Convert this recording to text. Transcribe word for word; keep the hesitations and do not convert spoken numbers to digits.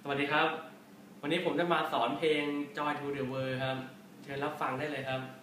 วัสดีครับวันนี้ผมจะมาสอนเพลง Joy to the World ครับเชิญรับฟังได้เลยครับ